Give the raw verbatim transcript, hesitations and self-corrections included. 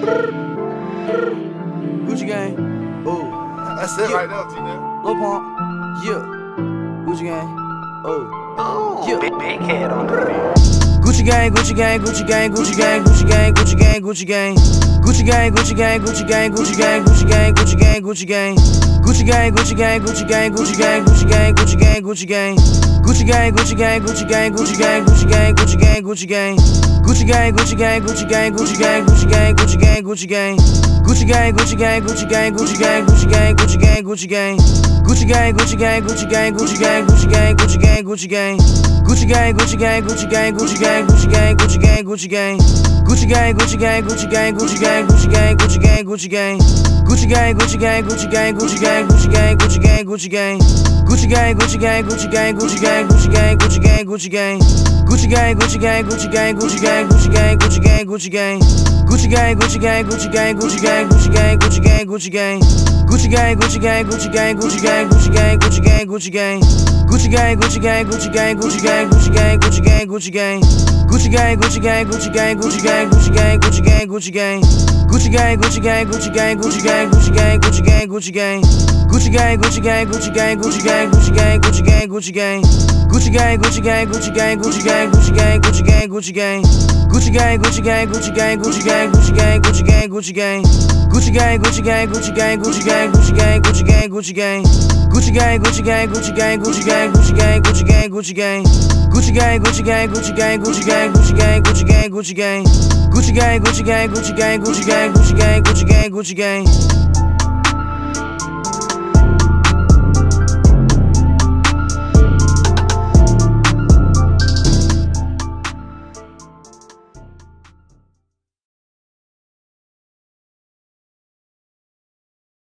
Gucci gang, oh. That's it yeah. right now, T-Man. Lil Pump, yeah. Gucci gang, oh. Oh, yeah. big, big head on the beat. Gucci gang, Gucci gang, Gucci gang, Gucci gang, Gucci gang, Gucci gang, Gucci gang. Gucci gang, Gucci gang, Gucci gang, Gucci gang, Gucci gang, Gucci gang, Gucci gang. Gucci gang, Gucci gang, Gucci gang, Gucci gang, Gucci gang, Gucci gang, Gucci gang. Gucci gang, Gucci gang, Gucci gang, Gucci gang, Gucci gang, Gucci gang, Gucci gang. Gucci gang, Gucci gang, Gucci gang, Gucci gang, Gucci gang, Gucci gang, Gucci gang. Gucci gang, Gucci gang, Gucci gang, Gucci gang, Gucci gang, Gucci gang, Gucci gang. Gucci gang, Gucci gang, Gucci gang, Gucci gang, Gucci gang, Gucci gang, Gucci gang. Gucci gang, Gucci gang, Gucci gang, Gucci gang, Gucci gang, Gucci gang, Gucci gang. Gucci gang, Gucci gang, Gucci gang, Gucci gang, Gucci gang, Gucci gang, Gucci gang. Gucci gang, Gucci gang, Gucci gang, Gucci gang, Gucci gang, Gucci gang, Gucci gang. Gucci gang, Gucci gang, Gucci gang, Gucci gang, Gucci gang, Gucci gang, Gucci gang. Gucci gang, Gucci gang, Gucci gang, Gucci gang, Gucci gang, Gucci gang, Gucci gang. Gucci gang, Gucci gang, Gucci gang, Gucci gang, Gucci gang, Gucci gang, Gucci gang. Gucci gang, Gucci gang, Gucci gang, Gucci gang, Gucci gang, Gucci gang, Gucci gang. Gucci gang, Gucci gang, Gucci gang, Gucci gang, Gucci gang, Gucci gang, Gucci gang. Gucci gang, Gucci gang, Gucci gang, Gucci gang, Gucci gang, Gucci gang, Gucci gang. Gucci gang, Gucci gang, Gucci gang, Gucci gang, Gucci gang, Gucci gang, Gucci gang. Gucci gang, Gucci gang, Gucci gang, Gucci gang, Gucci gang, Gucci gang, Gucci gang. Gucci gang, Gucci gang, Gucci gang, Gucci gang, Gucci gang, Gucci gang, Gucci gang. Gucci gang, Gucci gang, Gucci gang, Gucci gang, Gucci gang, Gucci gang, Gucci gang. Gucci gang, Gucci gang, Gucci gang, Gucci gang, Gucci gang, Gucci gang, Gucci gang. Gucci gang, Gucci gang, Gucci gang, Gucci gang, Gucci gang, Gucci gang, Gucci gang. Gucci gang, Gucci gang, Gucci gang, Gucci gang, Gucci gang, Gucci gang, Gucci gang. Gucci gang, Gucci gang, Gucci gang, Gucci gang, Gucci gang, Gucci gang, Gucci gang, Gucci gang.